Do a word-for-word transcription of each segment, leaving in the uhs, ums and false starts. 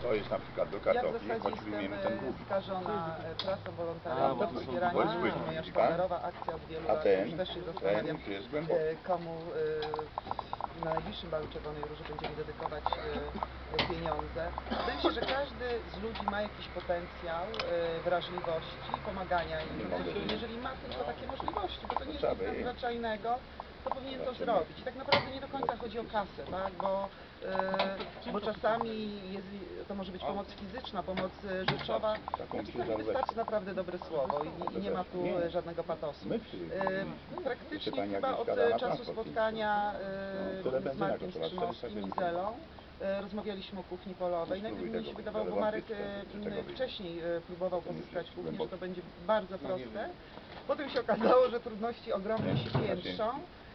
To jest na przykład do Ja w kartofli, zasadzie potrzebujemy ten jestem dług. skażona pracą A, wolontariatu, bo to są wspieraniem wojsk ludzi. płynny, Moja widzi pan? sztandarowa akcja od wielu A lat, ten, już też się ten zastanawiam, już jest głęboki. e, komu e, na najbliższym Balu Czerwonej Róży będziemy dedykować e, pieniądze. Wydaje mi się, że każdy z ludzi ma jakiś potencjał e, wrażliwości, pomagania innym. Jeżeli ma tylko takie możliwości, bo to nie jest nic nadzwyczajnego, to powinien to zrobić. I tak naprawdę nie do końca chodzi o kasę, tak? Bo, e, bo czasami jest, to może być pomoc fizyczna, pomoc e, rzeczowa. Czasami wystarczy naprawdę dobre słowo i, i nie ma tu e, żadnego patosu. E, praktycznie chyba od czasu spotkania e, z Markiem Strzymowskim i Zelą e, rozmawialiśmy o kuchni polowej. Najpierw mi się wydawało, bo Marek e, wcześniej e, próbował pozyskać kuchnię, że to będzie bardzo proste. Potem się okazało, że trudności ogromnie się piętrzą.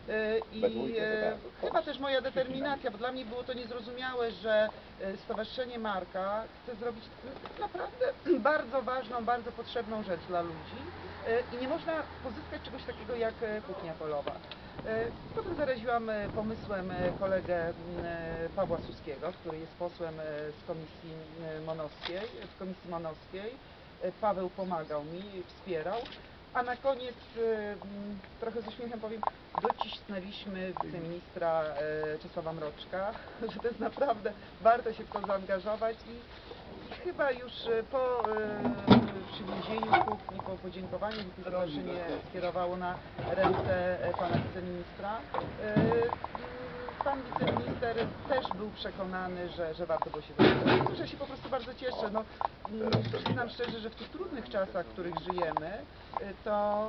I e, chyba też moja determinacja, bo dla mnie było to niezrozumiałe, że Stowarzyszenie Marka chce zrobić naprawdę bardzo ważną, bardzo potrzebną rzecz dla ludzi i nie można pozyskać czegoś takiego jak kuchnia polowa. Potem zaraziłam pomysłem kolegę Pawła Suskiego, który jest posłem z Komisji Monowskiej, w Komisji Monowskiej. Paweł pomagał mi, wspierał. A na koniec, trochę ze śmiechem powiem, docisnęliśmy wiceministra Czesława Mroczka, że to jest naprawdę, warto się w to zaangażować i, i chyba już po przywiezieniu kuchni, po podziękowaniu, gdy to zaproszenie skierowało na ręce pana wiceministra, pan wiceminister też był przekonany, że, że warto było się zaangażować. Cóż, ja się po prostu bardzo cieszę. No, przyznam szczerze, że w tych trudnych czasach, w których żyjemy, to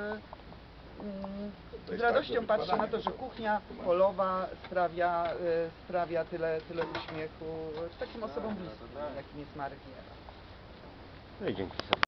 yy, z radością patrzę na to, że kuchnia polowa sprawia, yy, sprawia tyle, tyle uśmiechu takim osobom bliskim, jakim jest Marek Miera. No i dzięki.